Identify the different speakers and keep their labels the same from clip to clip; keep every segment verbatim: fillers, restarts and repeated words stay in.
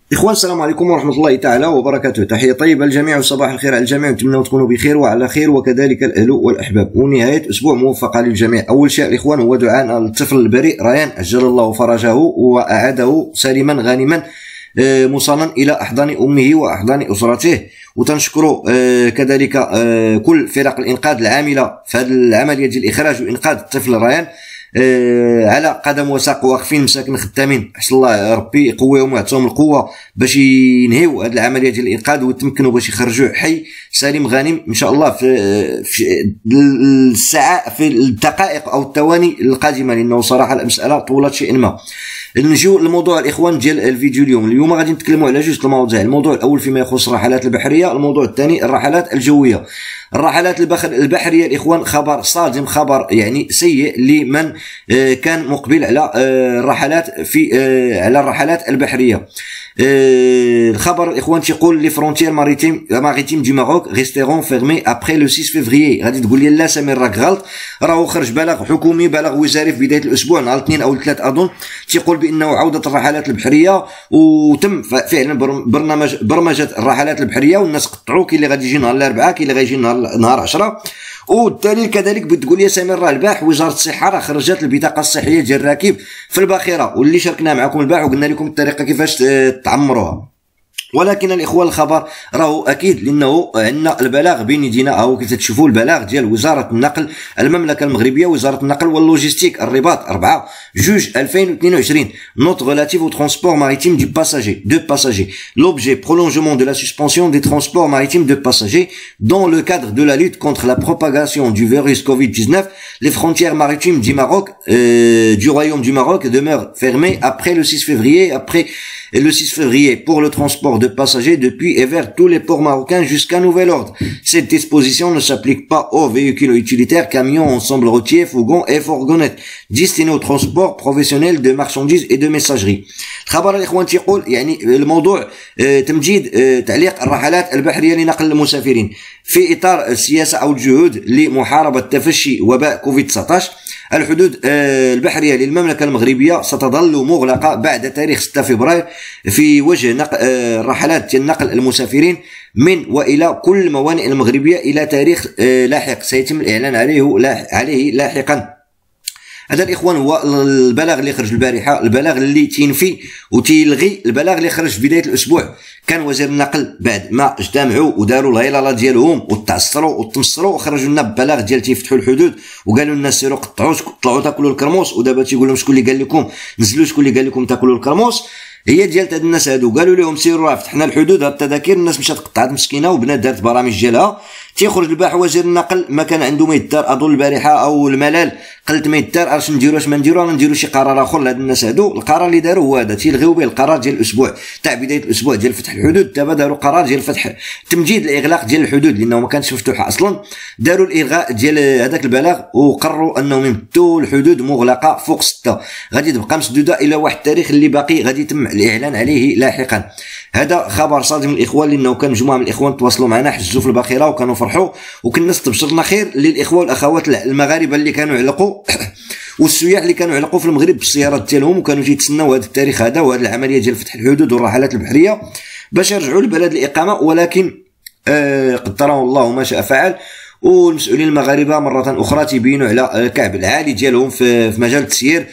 Speaker 1: إخوان السلام عليكم ورحمة الله تعالى وبركاته. تحية طيبة للجميع وصباح الخير على الجميع، نتمنى تكونوا بخير وعلى خير، وكذلك الأهل والأحباب، ونهاية أسبوع موفقة للجميع. أول شيء الإخوان هو دعاء للطفل البريء ريان، أجل الله فرجه وأعاده سالما غانما موصلا إلى أحضان أمه وأحضان أسرته. وتنشكروا كذلك كل فرق الإنقاذ العاملة في هذه العملية ديال الإخراج وإنقاذ الطفل ريان على قدم وساق، واقفين مساكن خدامين، حسن الله ربي يقويهم ويعطيهم القوه باش ينهيو هذه العمليه ديال الانقاذ ويتمكنوا باش يخرجوه حي سليم غانم ان شاء الله في في الساعه في الدقائق او الثواني القادمه، لانه صراحه المساله طولت شيئا ما. نجيو للموضوع الاخوان ديال الفيديو اليوم. اليوم غادي نتكلموا على جوج المواضيع. الموضوع الاول فيما يخص الرحلات البحريه، الموضوع الثاني الرحلات الجويه. الرحلات البحريه الاخوان خبر صادم، خبر يعني سيء لمن كان مقبل على الرحلات في على الرحلات البحريه. الخبر الاخوان تيقول لي فرونتيير ماريتيم ماريتيم دو ماروك ريستيرون فيرمي ابري لو ستة فيفريي. غادي تقول لي لا سمير راك غلط، راهو خرج بلاغ حكومي، بلاغ وزاري في بدايه الاسبوع نهار الاثنين او الثلاث اظن، تيقول بانه عوده الرحلات البحريه، وتم فعلا برنامج برمجه الرحلات البحريه، والناس قطعوا، كاين اللي غادي يجي نهار الاربعاء، كاين اللي غادي يجي نهار نهار عشرة. والدليل كذلك بتقول يا سمير راه البارح وزاره الصحه راه خرجت البطاقه الصحيه ديال الراكب في الباخره، واللي شاركنا معكم البارح وقلنا لكم الطريقه كيفاش تعمروها. ولكن الاخوان الخبر راهو اكيد، لانه عندنا البلاغ بين يدينا، او كي تشوفوا البلاغ ديال وزاره النقل المملكه المغربيه، وزاره النقل واللوجيستيك، الرباط أربعة جوج ألفين واثنين وعشرين، note relative au transport maritime du passager de passagers. L'objet prolongement de la suspension des transports maritimes de passagers dans le cadre de la lutte contre la propagation du virus covid dix-neuf. Les frontières maritimes du Maroc euh, du Royaume du Maroc demeurent fermées après le six février, après le six février pour le transport de passagers depuis et vers tous les ports marocains jusqu'à nouvel ordre. Cette disposition ne s'applique pas aux véhicules utilitaires, camions, ensembles routiers, fourgons et fourgonnettes destinés au transport professionnel de marchandises et de messagerie. الخبر الاخوان تيقول يعني الموضوع تمجيد تعليق الرحلات البحريه لنقل المسافرين في اطار السياسه او الجهود لمحاربه تفشي وباء كوفيد تسعة عشر. الحدود البحريه للمملكه المغربيه ستظل مغلقه بعد تاريخ ستة فبراير في وجه نقل الرحلات ديال نقل المسافرين من والى كل الموانئ المغربيه الى تاريخ لاحق سيتم الاعلان عليه عليه لاحقا. هذا الاخوان هو البلاغ اللي خرج البارحه، البلاغ اللي تينفي وتيلغي البلاغ اللي خرج في بدايه الاسبوع. كان وزير النقل بعد ما اجتمعوا وداروا الهيلاله ديالهم وتعصروا وتمصروا وخرجوا لنا ببلاغ ديال تيفتحوا الحدود، وقالوا لنا سيروا قطعوا طلعوا تاكلوا الكرموس. ودابا تيقول لهم شكون اللي قال لكم نزلوا، شكون اللي قال لكم تاكلوا الكرموس؟ هي ديال هاد الناس هادو. قالوا لهم سيروا راه فتحنا الحدود، هاد التذاكر الناس مشات قطعت مسكينه وبنات دارت برامج ديالها. تيخرج البارح وزير النقل ما كان عنده ما يدار اظن البارحه او الملال، قلت ما يدار اش نديروا اش ما نديروا، نديروا شي قرار اخر لهاد الناس هادو. القرار اللي داروا هو هذا، تيلغيو به القرار ديال الاسبوع تاع بدايه الاسبوع ديال فتح الحدود. دابا داروا قرار ديال فتح تمجيد الاغلاق ديال الحدود لانه ما كانتش مفتوحه اصلا. داروا الالغاء ديال هذاك البلاغ وقرروا انهم يمدوا الحدود مغلقه فوق ستة، غادي تبقى مسدوده الى واحد التاريخ اللي باقي غادي يتم الاعلان عليه لاحقا. هذا خبر صادم من الاخوان، لانه كان مجموعه من الاخوان تواصلوا معنا حجزوا في الباخره وكانوا فرحوا، وكنا استبشرنا خير للاخوه والاخوات المغاربه اللي كانوا علقوا والسياح اللي كانوا علقوا في المغرب بالسيارات ديالهم وكانوا تيتسناو هذا التاريخ هذا وهذه العمليه ديال فتح الحدود والرحلات البحريه باش يرجعوا لبلد الاقامه. ولكن آه قدره الله ما شاء فعل، والمسؤولين المغاربه مره اخرى تيبينوا على الكعب العالي ديالهم في مجال التسيير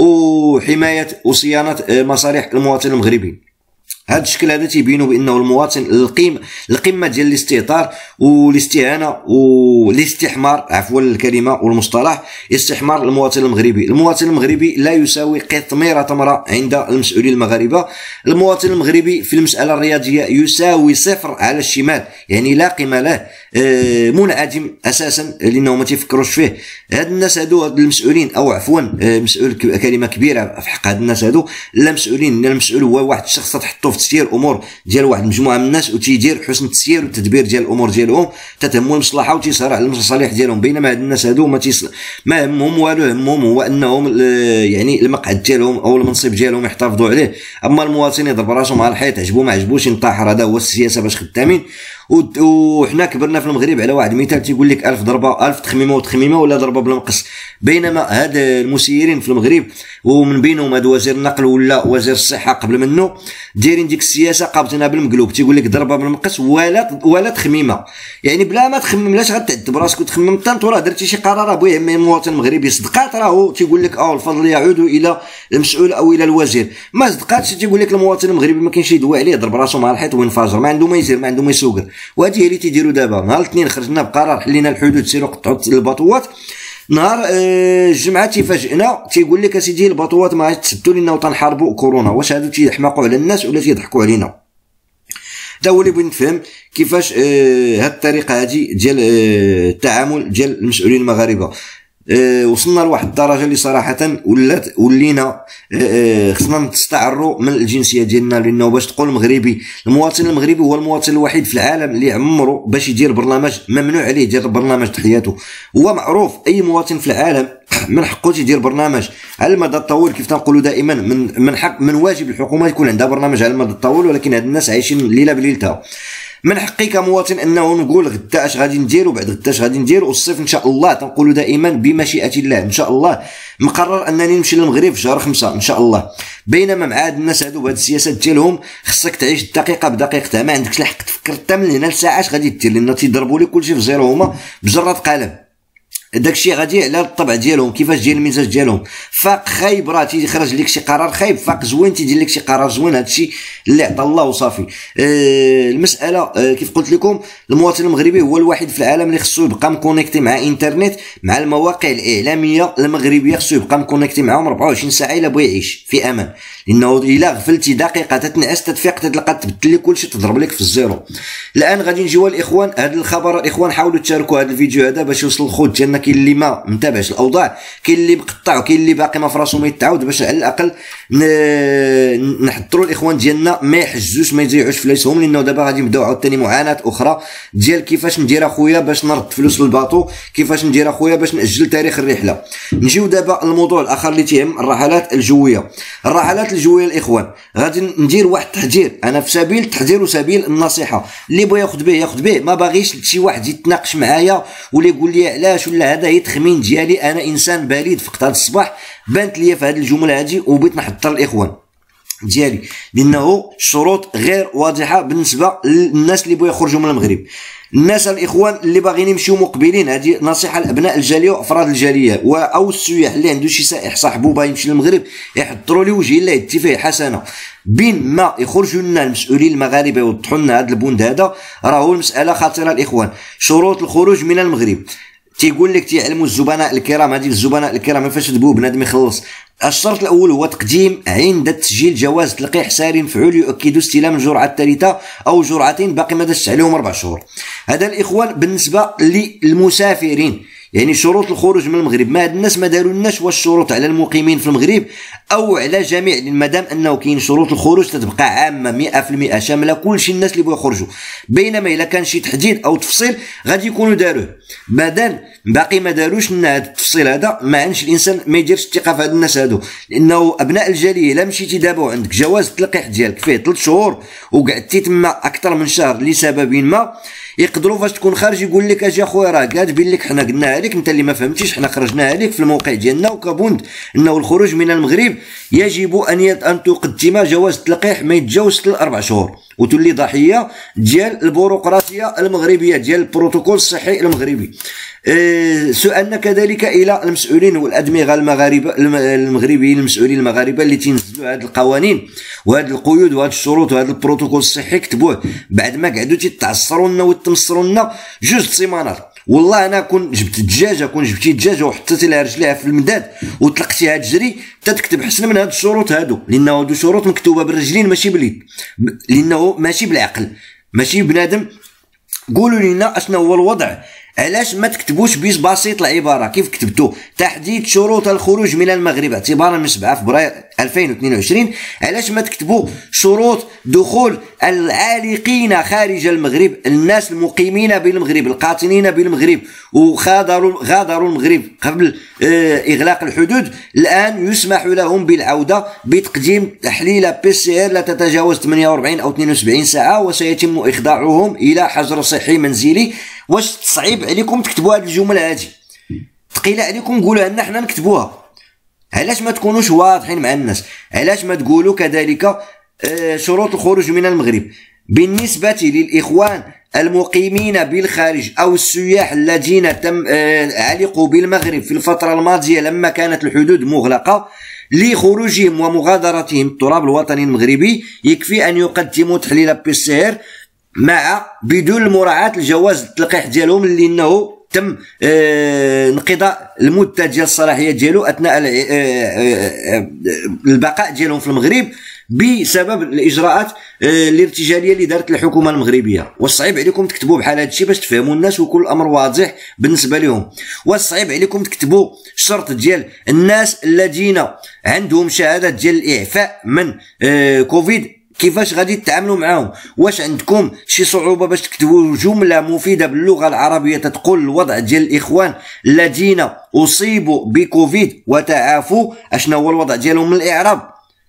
Speaker 1: وحمايه وصيانه مصالح المواطن المغربي. هذا الشكل هذا تيبينوا بانه المواطن القيم القمه ديال الاستهتار والاستهانه والاستحمار، عفوا الكلمه والمصطلح، استحمار المواطن المغربي. المواطن المغربي لا يساوي قطميره تمره عند المسؤولين المغاربه. المواطن المغربي في المساله الرياضيه يساوي صفر على الشمال، يعني لا قيمه له، منعدم اساسا لانه ما تيفكروش فيه. هاد الناس هادو هاد المسؤولين، او عفوا مسؤول كلمه كبيره في حق هاد الناس هادو، لا مسؤولين، لا المسؤول هو واحد الشخص تحطو في تسيير امور ديال واحد المجموعه من الناس وتيدير حسن التسيير والتدبير ديال الامور ديالهم، تتهموا المصلحه وتيسهر على المصالح ديالهم. بينما هاد الناس هادو ما تيس ما همهم والو، همهم هو انهم يعني المقعد ديالهم او المنصب ديالهم يحتفظوا عليه. اما المواطن يضرب راسهم على الحيط، عجبو ما عجبوش ينطحر، هذا هو السياسه باش خدامين. وحنا كبرنا في المغرب على واحد المثال تيقول لك ألف ضربه ألف تخميمه وتخميمه ولا ضربه بلا مقص. بينما هاد المسيرين في المغرب ومن بينهم هاد وزير النقل ولا وزير الصحه قبل منه دايرين ديك السياسه قابضينها بالمقلوب، تيقول لك ضربه بالمقص ولا ولا تخميمه، يعني بلا ما تخمم لاش غتعذب راسك وتخمم طنط وراه درتي شي قرار ابويا المواطن المغربي صدقات راهو تيقول لك اه الفضل يعود الى المسؤول او الى الوزير، ما صدقاتش تيقول لك المواطن المغربي ما كاينش يدوي عليه ضرب راسو مع الحيط وينفجر، ما عنده ما يسير ما عنده ما يسوقر. وهذه هي اللي تيديروا دابا. نهار الاثنين خرجنا بقرار حلينا الحدود سيروا قطعوا الباطوات، نهار الجمعه تيفاجئنا تيقول لك اسيدي الباطوات ما تسدوا لنا وتنحاربوا كورونا. واش هادو تيحماقوا على الناس ولا تيضحكوا علينا؟ هذا هو اللي بغيت نفهم كيفاش آه هاد الطريقه هادي ديال آه التعامل ديال المسؤولين المغاربه. أه وصلنا لواحد الدرجه اللي صراحه ولات ولينا أه خصنا نستعروا من الجنسيه ديالنا، لانه باش تقول مغربي المواطن المغربي هو المواطن الوحيد في العالم اللي عمره باش يدير برنامج ممنوع عليه يدير برنامج تحياته. هو معروف اي مواطن في العالم من حقه يدير برنامج على المدى الطويل، كيف تنقولوا دائما من من حق من واجب الحكومه يكون عندها برنامج على المدى الطويل، ولكن هاد الناس عايشين ليله بليلتها. من حقي كمواطن انه نقول غدا اش غادي ندير وبعد غدا اش غادي ندير، والصيف ان شاء الله تنقولوا دائما بمشيئه الله ان شاء الله مقرر انني نمشي للمغرب في شهر خمسة ان شاء الله. بينما مع هاد الناس هادو بهاد السياسات ديالهم خصك تعيش الدقيقه بدقيقتها، ما عندكش الحق تفكر حتى من هنا لساعه اش غادي دير، لان تيضربوا لك كلشي في زيرو هما بجره قلم. داكشي غادي على الطبع ديالهم كيفاش ديال المزاج ديالهم. فاق خايب راه تيخرج لك شي قرار خايب، فاق زوين تيدير لك شي قرار زوين، هادشي اللي عطا الله وصافي. أه المساله أه كيف قلت لكم المواطن المغربي هو الوحيد في العالم اللي خصو يبقى مكونيكتي مع انترنت مع المواقع الاعلاميه المغربيه، خصو يبقى مكونيكتي معاهم أربعة وعشرين ساعه الا بغى يعيش في امان، لانه الا غفلتي دقيقه تتنعس تتفيق تلقى تبدل لك كلشي تضرب لك في الزيرو. الان غادي نجيو الاخوان هذا الخبر، الاخوان حاولوا تشاركوا هذا الفيديو هذا باش يوصل الخوت ديالنا، كاين اللي ما متابعش الاوضاع، كاين اللي مقطع وكاين اللي باقي ما فراسو ما يتعاود، باش على الاقل نحضروا الاخوان ديالنا ما يحجزوش ما يضيعوش فلوسهم، لانه دابا غادي نبداو عاوتاني معاناه اخرى ديال كيفاش ندير اخويا باش نرد فلوس للباطو، كيفاش ندير اخويا باش ناجل تاريخ الرحله. نجيو دابا الموضوع الاخر اللي تيهم الرحلات الجويه. الرحلات الجويه الاخوان غادي ندير واحد التحذير، انا في سبيل التحذير وسبيل النصيحه، اللي بغى ياخذ به ياخذ به، ما باغيش شي واحد يتناقش معايا ولا يقول لي علاش ولا هذا هي تخمين ديالي، انا انسان بليد فقط. هذا الصباح بانت لي في هذه الجمله هذه وبغيت نحضر الاخوان ديالي، لانه الشروط غير واضحه بالنسبه للناس اللي بغاو يخرجوا من المغرب. الناس الاخوان اللي باغيين يمشيو مقبلين، هذه نصيحه لابناء الجاليه وافراد الجاليه او السياح اللي عنده شي سائح صاحبو باغي يمشي للمغرب يحضروا لي وجه الله يدي فيه حسنه، بين ما يخرجوا لنا المسؤولين المغاربه يوضحوا لنا هذا البوند هذا، راهو المساله خطيره الاخوان. شروط الخروج من المغرب تيقول لك تيعلموا الزبناء الكرام، هذه الزبناء الكرام كيفاش تبو بنادم يخلص. الشرط الاول هو تقديم عند تسجيل جواز تلقيح ساري مفعول يؤكد استلام الجرعه الثالثه او جرعتين باقي ما دازش عليهم اربع شهور. هذا الاخوان بالنسبه للمسافرين، يعني شروط الخروج من المغرب. ما هاد الناس ما دارولناش واش الشروط على المقيمين في المغرب او على جميع، مادام انه كاين شروط الخروج تتبقى عامه مئة في المئة شامله كلشي الناس اللي بغاو يخرجوا. بينما الا كان شي تحديد او تفصيل غادي يكونوا داروه، مادام باقي ما داروش لنا هذا التفصيل هذا ما عندش الانسان ما يديرش الثقه في هاد الناس هادو، لانه ابناء الجاليه الا مشيتي دابا وعندك جواز التلقيح ديالك فيه ثلاث شهور وقعدتي تما اكثر من شهر لسبب ما، يقدروا فاش تكون خارج يقول لك اجي اخويا راه كاتبين لك حنا قلناها لك انت اللي ما فهمتيش، حنا خرجناها لك في الموقع ديالنا وكبوند انه الخروج من المغرب يجب ان ان تقدم جواز التلقيح ما يتجاوزش الاربع شهور وتولي ضحيه ديال البيروقراطيه المغربيه ديال البروتوكول الصحي المغربي. أه سؤالنا كذلك الى المسؤولين والادمغه المغاربه المغربيين المسؤولين المغاربه اللي تنزلوا هذه القوانين وهذه القيود وهذه الشروط وهذا البروتوكول الصحي، كتبوه بعد ما قعدوا تتعصروا لنا وتمصروا لنا جوج سيمانات. والله انا كون جبت الدجاجه كون جبتي دجاجه وحطيتي لها رجليها في المداد وطلقتيها تجري تتكتب حسن من هاد الشروط هادو، لانه هادو شروط مكتوبه بالرجلين ماشي باليد، لانه ماشي بالعقل ماشي بنادم. قولوا لنا اشنو هو الوضع علاش ما تكتبوش بيس بسيط العباره كيف كتبتو تحديد شروط الخروج من المغرب اعتبارا من سبعة فبراير ألفين واثنين وعشرين؟ علاش ما تكتبوا شروط دخول العالقين خارج المغرب، الناس المقيمين بالمغرب القاطنين بالمغرب وغادروا غادروا المغرب قبل اه اغلاق الحدود، الان يسمح لهم بالعوده بتقديم تحليل بي سي ار لا تتجاوز ثمانية وأربعين او اثنين وسبعين ساعه، وسيتم اخضاعهم الى حجر صحي منزلي. واش تصعيب عليكم تكتبوا هذه الجمل هذه؟ ثقيله عليكم نقولوها لنا حنا نكتبوها؟ علاش ما تكونوش واضحين مع الناس؟ علاش ما تقولوا كذلك شروط الخروج من المغرب بالنسبه للاخوان المقيمين بالخارج او السياح الذين تم علقوا بالمغرب في الفتره الماضيه لما كانت الحدود مغلقه، لخروجهم ومغادرتهم التراب الوطني المغربي يكفي ان يقدموا تحليل بي سي ار مع بدون مراعاه الجواز التلقيح ديالهم اللي انه تم آه انقضاء المده ديال الصلاحيه ديالو اثناء آه آه البقاء ديالهم في المغرب بسبب الاجراءات آه الارتجاليه اللي دارت الحكومه المغربيه. والصعيب عليكم تكتبوا بحال هذا الشيء باش تفهموا الناس وكل الامر واضح بالنسبه لهم. والصعيب عليكم تكتبوا الشرط ديال الناس الذين عندهم شهاده ديال الاعفاء من آه كوفيد كيفاش غادي تتعاملوا معاهم؟ واش عندكم شي صعوبه باش تكتبوا جمله مفيده باللغه العربيه تتقول الوضع ديال الاخوان الذين اصيبوا بكوفيد وتعافوا اشنو هو الوضع ديالهم من الاعراب؟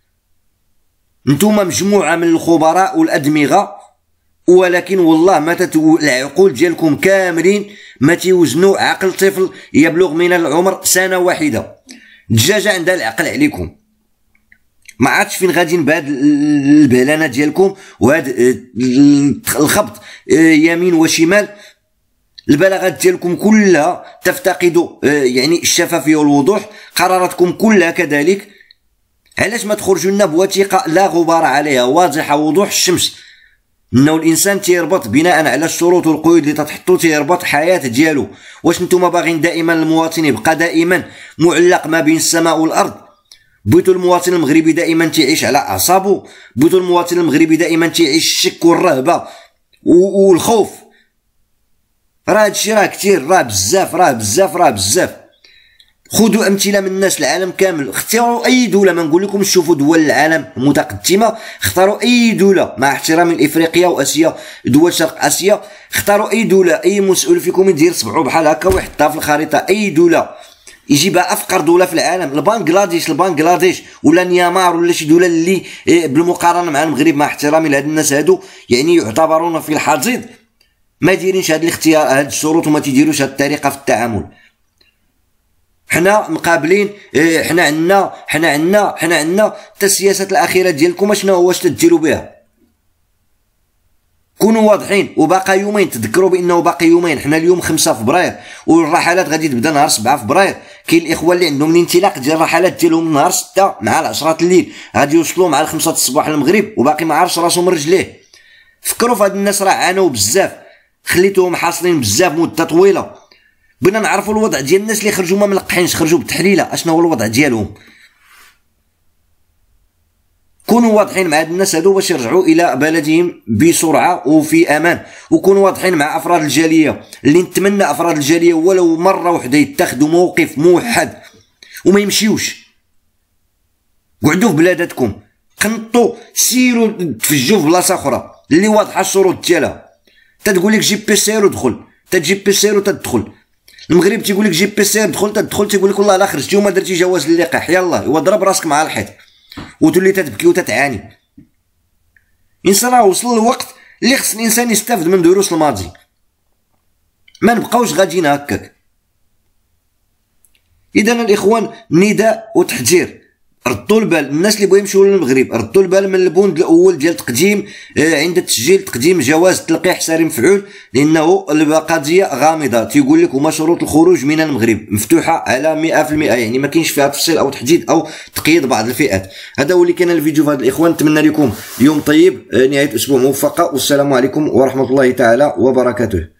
Speaker 1: نتوما مجموعه من الخبراء والادمغه، ولكن والله ما تتو... العقول ديالكم كاملين ما تيوزنوا عقل طفل يبلغ من العمر سنه واحده. الدجاجه عندها العقل عليكم. ما عرفتش فين غاديين بهاد البهلانه ديالكم وهاد الخبط يمين وشمال. البلاغات ديالكم كلها تفتقد يعني الشفافيه والوضوح، قراراتكم كلها كذلك. علاش ما تخرجوا لنا بوثيقه لا غبار عليها واضحه وضوح الشمس انه الانسان تيربط بناء على الشروط والقيود اللي تتحطوا تيربط حياه ديالو؟ واش نتوما باغيين دائما المواطن يبقى دائما معلق ما بين السماء والارض؟ بغيتوا المواطن المغربي دائما تعيش على اعصابه؟ بغيتوا المواطن المغربي دائما تعيش الشك والرهبه والخوف؟ راه هادشي راه كثير، راه بزاف راه بزاف راه بزاف. خذوا امثله من الناس العالم كامل، اختاروا اي دوله، ما نقول لكم شوفوا دول العالم متقدمه، اختاروا اي دوله مع احترامي لافريقيا واسيا دول شرق اسيا، اختاروا اي دوله، اي مسؤول فيكم يدير صبعو بحال هكا ويحطها في الخريطه، اي دوله يجيبها افقر دوله في العالم، البنغلاديش البنغلاديش ولا نيامار ولا شي دوله اللي بالمقارنه مع المغرب مع احترامي لهاد الناس هادو يعني يعتبرون في الحضيض، ما دايرينش هاد الاختيار هاد الشروط وما تيديروش هاد الطريقه في التعامل. حنا مقابلين، حنا عندنا حنا عندنا حنا عندنا حتى السياسات الاخيره ديالكم اشنو هو واش تديروا بها؟ كونوا واضحين. وباقى يومين، تذكروا بانه باقي يومين، حنا اليوم خمسة فبراير والرحلات غادي تبدا نهار سبعة فبراير. كاين الاخوه اللي عندهم الانطلاق ديال الرحلات ديالهم نهار ستة مع العشرة الليل، غادي يوصلوا مع الخمسة الصباح للمغرب وباقي ما عارفش راسو من رجليه. فكروا في هاد الناس، راه عانوا بزاف، خليتوهم حاصلين بزاف مده طويله. بغينا نعرفوا الوضع ديال الناس اللي خرجوا ما ملقحينش، خرجوا بتحليله، اشنو هو الوضع ديالهم؟ كونوا واضحين مع هاد الناس هادو باش يرجعوا الى بلدهم بسرعه وفي امان. وكونوا واضحين مع افراد الجاليه، اللي نتمنى افراد الجاليه ولو مره واحده يتخذوا موقف موحد وما يمشيوش. قعدوا في بلاداتكم، قنطوا، سيروا تفجوا في بلاصه اخرى اللي واضحه الشروط ديالها. تتقول لك جيب بي سي ار ودخل، تجيب بي سي ار وتدخل. المغرب تيقول لك جيب بي سي ار دخل تدخل، تيقول لك والله لا خرجتي وما درتي جواز اللقاح، يلاه وضرب راسك مع الحيط وتولي تتبكي وتتعاني. انسان راه وصل الوقت اللي خص الانسان يستافد من دروس الماضي، ما نبقاوش غاديين هكاك. اذا الاخوان نداء وتحذير، ردوا البال الناس اللي بغاو يمشيو للمغرب، ردوا البال من البوند الاول ديال تقديم آه عند التسجيل تقديم جواز تلقيح ساري مفعول، لانه القضيه غامضه. تيقول لك هما شروط الخروج من المغرب مفتوحه على مئة في المئة، يعني ما كاينش فيها تفصيل او تحديد او تقييد بعض الفئات. هذا هو اللي كان الفيديو في هذا الاخوان. نتمنى لكم يوم طيب، آه نهايه اسبوع موفقه، والسلام عليكم ورحمه الله تعالى وبركاته.